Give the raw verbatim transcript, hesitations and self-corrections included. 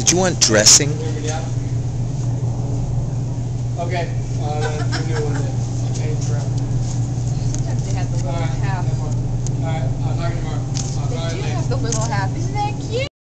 Did you want dressing? Okay, uh, that's the new one then. Okay, Sometimes they have the little